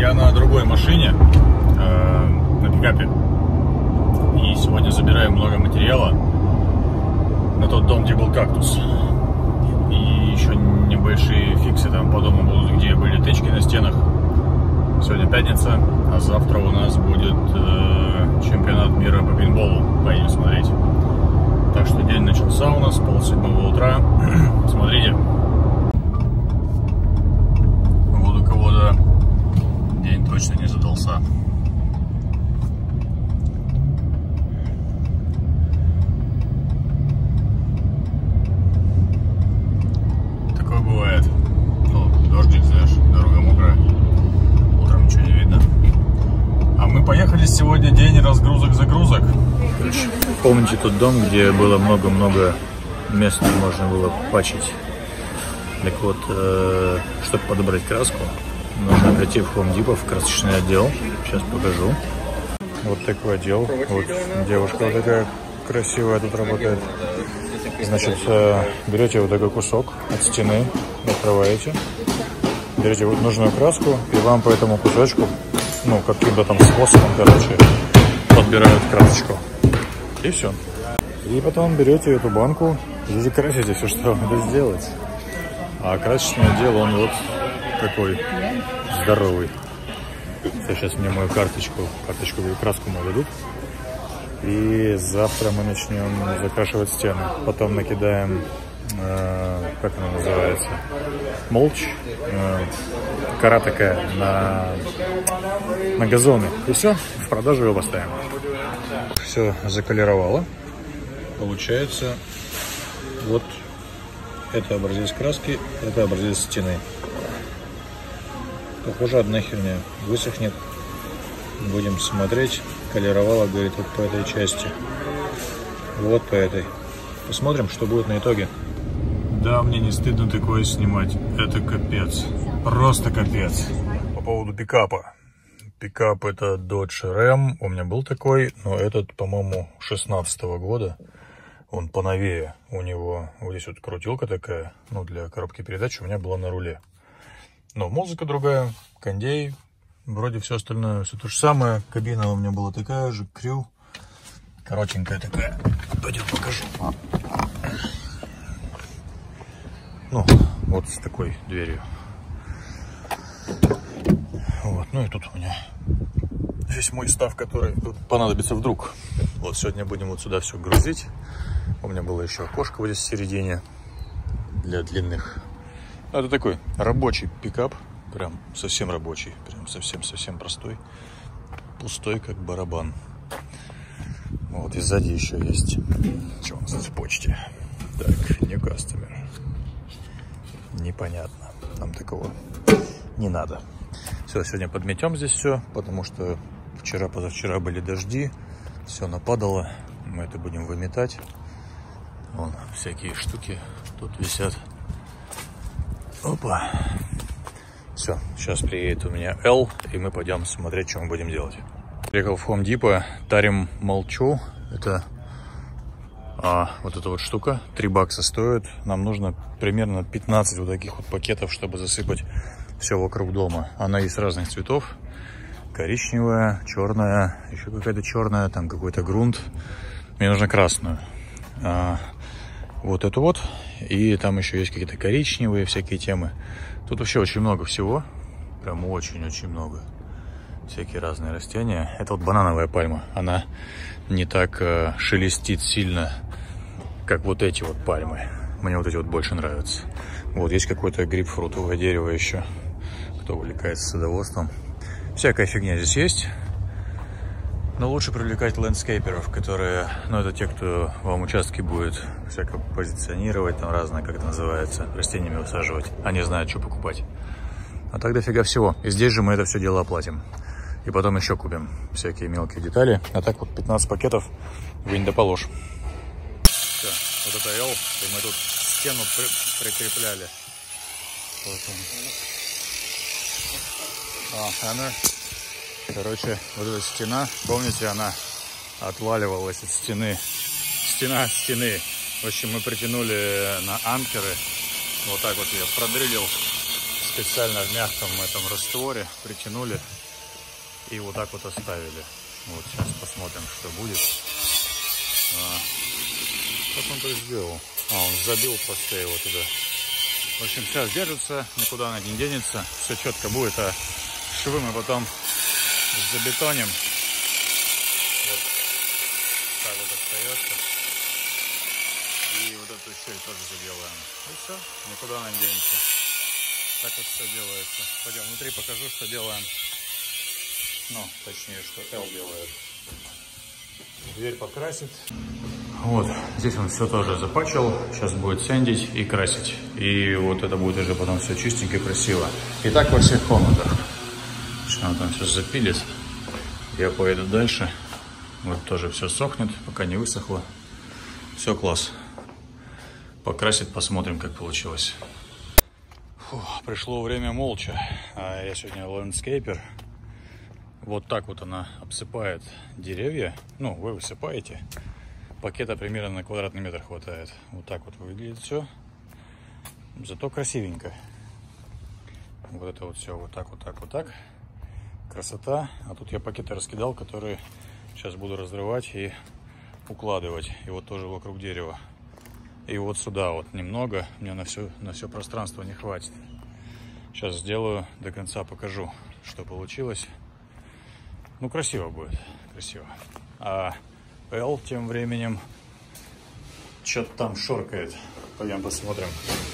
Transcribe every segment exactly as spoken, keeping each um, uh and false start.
Я на другой машине, э, на пикапе. И сегодня забираю много материала на тот дом, где был кактус. И еще небольшие фиксы там по дому будут, где были тычки на стенах. Сегодня пятница, а завтра у нас будет э, чемпионат мира по пейнтболу. Пойдем смотреть. Так что день начался у нас с полседьмого утра. Смотрите. Вот у кого-то день точно не задался. Такое бывает. Ну, дождик, знаешь, дорога мокрая. Утром ничего не видно. А мы поехали сегодня день разгрузок-загрузок. Помните тот дом, где было много-много мест, где можно было пачить? Так вот, э, чтобы подобрать краску, нужно прийти в Home Depot, в красочный отдел. Сейчас покажу. Вот такой отдел. Вот девушка вот такая красивая тут работает. Значит, э, берете вот такой кусок от стены, открываете, берете вот нужную краску, и вам по этому кусочку, ну, каким-то там способом, короче, подбирают красочку. И все. И потом берете эту банку, здесь красите все, что вам надо сделать. А красочный отдел, он вот такой здоровый. Сейчас мне мою карточку, карточку и краску мне дадут. И завтра мы начнем закрашивать стены. Потом накидаем, э, как она называется, молч, э, кора такая на, на газоны. И все, в продажу его поставим. Все заколеровало. Получается вот это образец краски, это образец стены. Похоже, одна херня. Высохнет, будем смотреть. Колеровало, говорит, вот по этой части, вот по этой. Посмотрим, что будет на итоге. Да, мне не стыдно такое снимать. Это капец, просто капец. По поводу пикапа. Пикап это Dodge Ram, у меня был такой, но этот, по-моему, шестнадцатого года. Он поновее. У него вот здесь вот крутилка такая, ну, для коробки передач, у меня была на руле. Но музыка другая, кондей, вроде все остальное, все то же самое. Кабина у меня была такая же, крю, коротенькая такая. Пойдем покажу. Ну, вот с такой дверью. Вот, ну и тут у меня весь мой став, который тут понадобится вдруг. Вот сегодня будем вот сюда все грузить. У меня было еще окошко вот здесь в середине для длинных. Это такой рабочий пикап, прям совсем рабочий, прям совсем-совсем простой, пустой как барабан. Вот и сзади еще есть. Что у нас в почте? Так, new customer. Непонятно, нам такого не надо. Все, сегодня подметем здесь все, потому что вчера, позавчера были дожди, все нападало, мы это будем выметать. Вон всякие штуки тут висят. Опа. Все, сейчас приедет у меня L, и мы пойдем смотреть, что мы будем делать. Приехал в Home Depot, тарим молчу. Это а, вот эта вот штука, три бакса стоит. Нам нужно примерно пятнадцать вот таких вот пакетов, чтобы засыпать все вокруг дома. Она есть разных цветов. Коричневая, черная, еще какая-то черная, там какой-то грунт. Мне нужно красную. А, вот эту вот. И там еще есть какие-то коричневые всякие темы. Тут вообще очень много всего. Прям очень-очень много. Всякие разные растения. Это вот банановая пальма. Она не так э, шелестит сильно, как вот эти вот пальмы. Мне вот эти вот больше нравятся. Вот есть какое-то грейпфрутовое дерево еще. Кто увлекается садоводством. Всякая фигня здесь есть. Но лучше привлекать лендскейперов, которые, ну, это те, кто вам участки будет всяко позиционировать, там разное, как это называется, растениями высаживать. Они знают, что покупать. А так дофига всего. И здесь же мы это все дело оплатим. И потом еще купим всякие мелкие детали. А так вот пятнадцать пакетов вы не доположь. Все, вот это L, и мы тут стену при прикрепляли. Вот он. А, hammer. Короче, вот эта стена, помните, она отваливалась от стены. Стена от стены. В общем, мы притянули на анкеры. Вот так вот я продрылил специально в мягком этом растворе притянули и вот так вот оставили. Вот сейчас посмотрим, что будет. А, как он так сделал? А, он забил просто его туда. В общем, сейчас держится, никуда она не денется, все четко будет, а швы мы потом забетоним. Вот так вот остается. И вот эту еще и тоже заделаем. И все, никуда она не денется. Так вот все делается. Пойдем внутри покажу, что делаем. Ну, точнее, что Эл делает. Дверь покрасит. Вот, здесь он все тоже запачил. Сейчас будет сэндить и красить. И вот это будет уже потом все чистенько и красиво. И так во всех комнатах. Сейчас он там все запилит. Я поеду дальше. Вот тоже все сохнет, пока не высохло. Все класс. Покрасит, посмотрим, как получилось. Фу, пришло время молча. А я сегодня ландскейпер. Вот так вот она обсыпает деревья. Ну, вы высыпаете. Пакета примерно на квадратный метр хватает. Вот так вот выглядит все. Зато красивенько. Вот это вот все вот так, вот так, вот так. Красота. А тут я пакеты раскидал, которые сейчас буду разрывать и укладывать. И вот тоже вокруг дерева. И вот сюда вот немного. Мне на все, на все пространство не хватит. Сейчас сделаю, до конца покажу, что получилось. Ну, красиво будет. Красиво. А Эл тем временем что-то там шоркает. Пойдем посмотрим.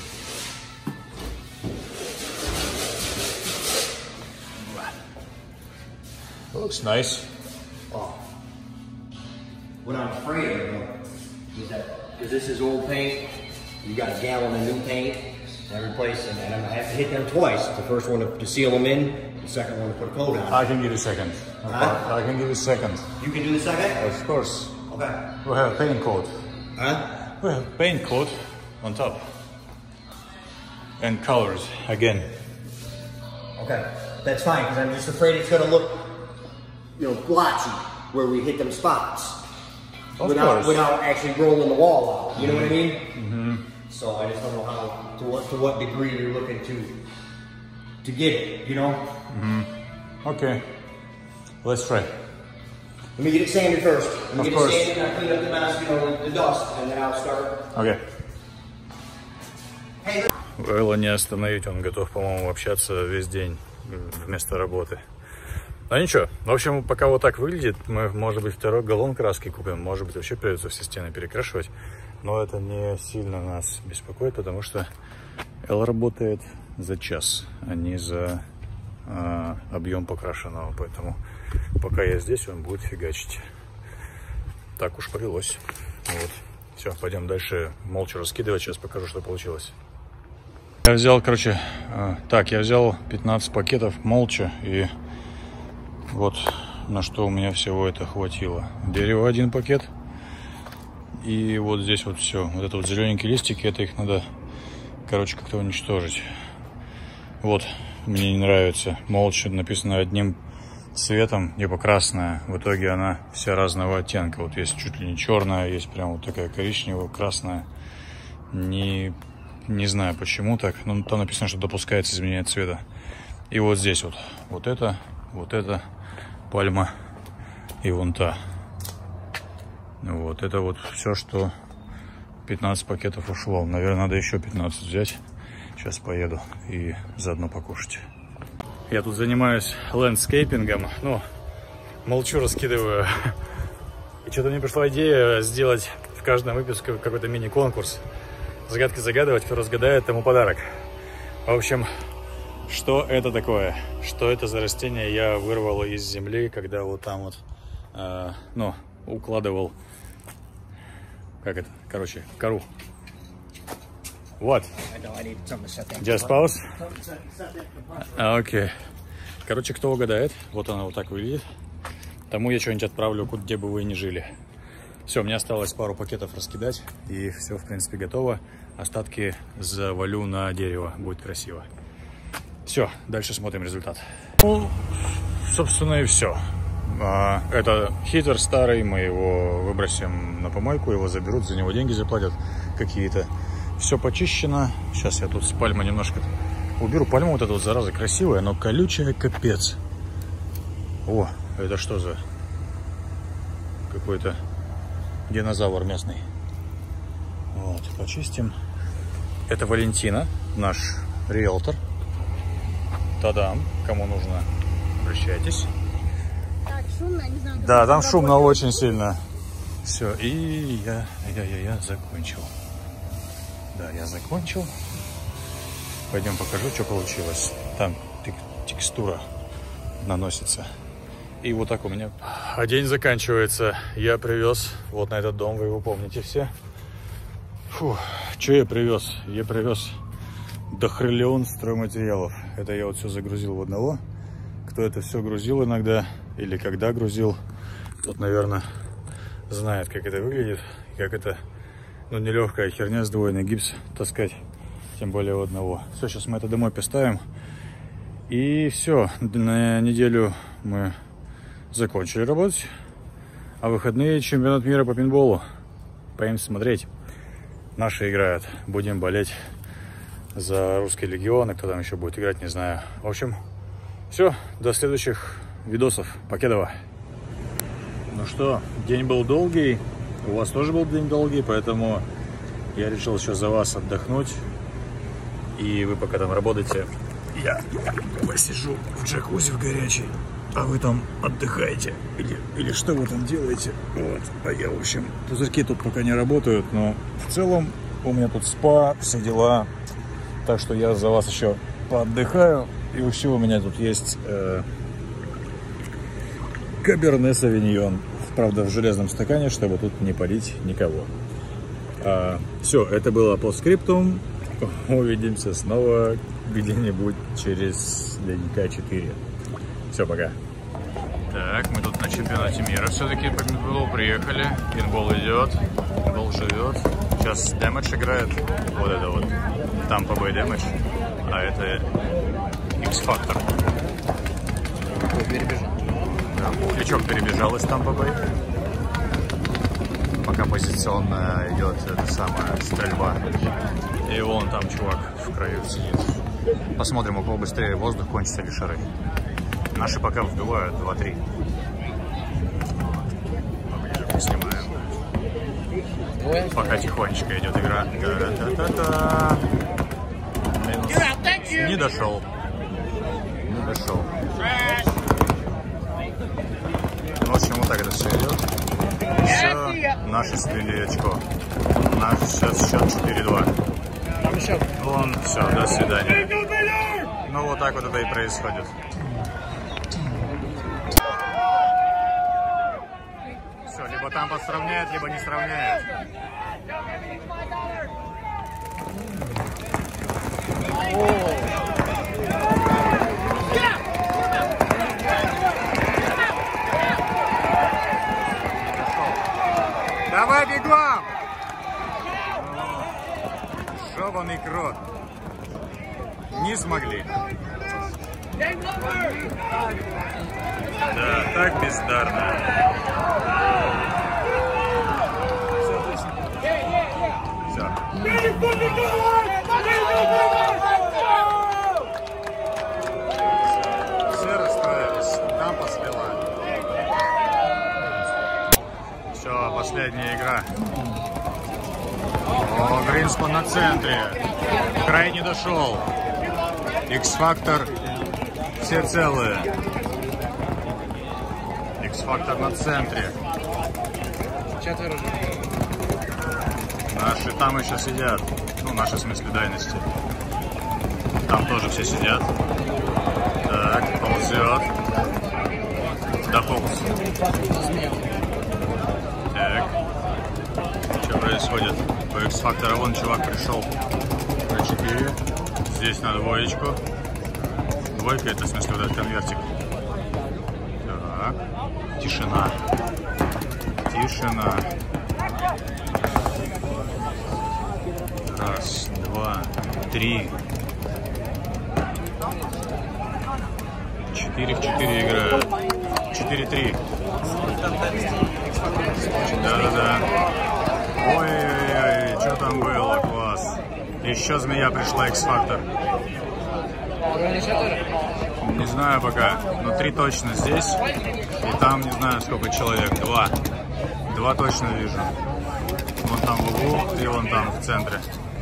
Looks nice. Oh. What I'm afraid of is that, because this is old paint, you got a gallon of new paint, and replace them, and I'm gonna have to hit them twice. The first one to, to seal them in, the second one to put a coat on. I can give you a second. Huh? I can give you a second. You can do the second? Of course. Okay. We have a paint coat. Huh? We have paint coat on top. And colors again. Okay, that's fine, because I'm just afraid it's gonna look, you know, blotchy where we hit them spots. Of without, course. without actually rolling the wall out. You know what I mean? Mm-hmm. So I just don't know how, to what, to what degree you're looking to, to get it, you know? Mm-hmm. Okay. Let's try. Let me get it sanded first. Let me Of get course. it sanded and I clean up the mess, you know, the dust, and then I'll start. Okay. Hey, Элла не остановить, он готов, по-моему, общаться весь день вместо работы. Ну ничего, в общем, пока вот так выглядит, мы, может быть, второй галлон краски купим, может быть, вообще придется все стены перекрашивать. Но это не сильно нас беспокоит, потому что Эл работает за час, а не за э, объем покрашенного. Поэтому пока я здесь, он будет фигачить. Так уж повелось. Вот. Все, пойдем дальше молча раскидывать. Сейчас покажу, что получилось. Я взял, короче, э, так, я взял пятнадцать пакетов молча, и вот на что у меня всего это хватило. Дерево один пакет. И вот здесь вот все. Вот это вот зелененькие листики, это их надо, короче, как-то уничтожить. Вот, мне не нравится. Молча написано одним цветом, либо красная. В итоге она вся разного оттенка. Вот есть чуть ли не черная, есть прям вот такая коричневая, красная. Не, не знаю почему так, но там написано, что допускается изменение цвета. И вот здесь вот. Вот это, вот это, пальма и вон та. Вот, это вот все, что пятнадцать пакетов ушло. Наверное, надо еще пятнадцать взять. Сейчас поеду и заодно покушать. Я тут занимаюсь ландскейпингом. Ну, молчу, раскидываю. И что-то мне пришла идея сделать в каждом выпуске какой-то мини-конкурс. Загадки загадывать, кто разгадает, тому подарок. В общем, что это такое? Что это за растение я вырвал из земли, когда вот там вот, э, ну, укладывал, как это, короче, кору. Вот. Just pause. Окей. Okay. Короче, кто угадает, вот она вот так выглядит. Тому я что-нибудь отправлю, где бы вы ни жили. Все, мне осталось пару пакетов раскидать, и все, в принципе, готово. Остатки завалю на дерево, будет красиво. Все, дальше смотрим результат. Ну, собственно, и все. Это хитер старый, мы его выбросим на помойку, его заберут, за него деньги заплатят какие-то. Все почищено. Сейчас я тут с пальмой немножко уберу пальму вот эту вот, зараза, красивая, но колючая капец. О, это что за какой-то динозавр местный. Вот, почистим. Это Валентина, наш риэлтор. Та-дам, кому нужно, обращайтесь. Так, шумно, не знаю. Да, там шумно очень сильно. Все, и я, я, я, я закончил. Да, я закончил. Пойдем покажу, что получилось. Там тек текстура наносится. И вот так у меня. А день заканчивается. Я привез вот на этот дом, вы его помните все. Фу, что я привез? Я привез дохриллион стройматериалов. Это я вот все загрузил в одного. Кто это все грузил иногда или когда грузил, тот, наверное, знает, как это выглядит. Как это, ну, нелегкая херня, сдвоенный гипс таскать. Тем более у одного. Все, сейчас мы это домой поставим. И все. На неделю мы закончили работать. А выходные чемпионат мира по пейнтболу. Поедем смотреть. Наши играют. Будем болеть за русский легион. И кто там еще будет играть, не знаю. В общем, все. До следующих видосов. Покедова. Ну что, день был долгий. У вас тоже был день долгий. Поэтому я решил сейчас за вас отдохнуть. И вы пока там работаете, я посижу в джакузи в горячей, а вы там отдыхаете. Или, или что вы там делаете. Вот. А я, в общем, пузырьки тут пока не работают, но в целом у меня тут спа, все дела. Так что я за вас еще поотдыхаю. И еще у меня тут есть э, Каберне Савиньон. Правда, в железном стакане, чтобы тут не палить никого. А, все, это было по скриптум. Увидимся снова где-нибудь через дня четыре. Все, пока. Так, мы тут на чемпионате мира все-таки по пейнтболу приехали. Пейнтбол идет, пейнтбол живет. Сейчас Damage играет. Вот это вот. Tampa Bay Damage. А это X-Factor. Перебежал. Да, Пухлячок перебежал из Tampa Bay. Пока позиционно идет эта самая стрельба. И вон там чувак в краю сидит. Посмотрим, у кого быстрее воздух кончится или шары. Наши пока вбивают два-три. Снимаем. Пока тихонечко идет игра. Та-та-та-та. Не дошел. Не дошел. В общем, вот так это все идет. Все, наши слили очко. Наш сейчас счет четыре-два. Вон, все, до свидания. Ну вот так вот это и происходит. Все, либо там подсравняет, либо не сравняет. Давай бегом! Шованый крот. Не смогли. Да, так бездарно. Все. Все расстроились. Там посвела. Все, последняя игра. О, Гринспан на центре. Край не дошел. X-Factor все целые. X-Factor на центре. Четверо. Наши там еще сидят. Ну, наши в смысле дайности. Там тоже все сидят. Так, ползет. Дополз. Так. Что происходит? По X-Factor вон чувак пришел. Про четыре. Здесь на двоечку. Двойка это в смысле вот этот конвертик. Так. Тишина. Тишина. Раз, два, три. Четыре в четыре играют. Четыре-три. Да-да-да. Ой-ой-ой, что там было, класс. Еще змея пришла, X-Factor. Не знаю пока, но три точно здесь. И там не знаю сколько человек. Два. Два точно вижу. Вон там в углу и вон там в центре.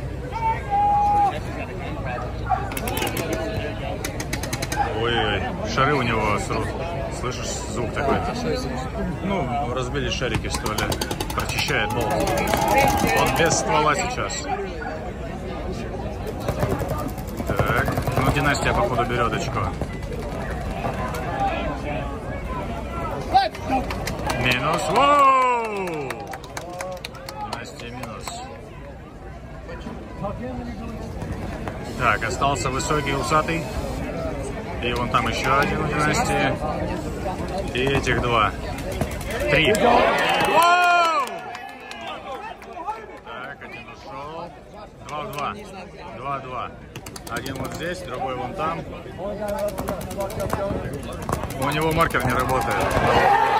Ой-ой, шары у него срут. Слышишь звук такой? Ну, разбили шарики в стволе. Прочищает болт. Он без ствола сейчас. Так, ну династия походу берет очко. Минус. Воу! Династия минус. Так, остался высокий усатый. И вон там еще один у династии. И этих два. Три. Воу! Так, один ушел. Два в два. Два в два. Один вот здесь, другой вон там. У него маркер не работает.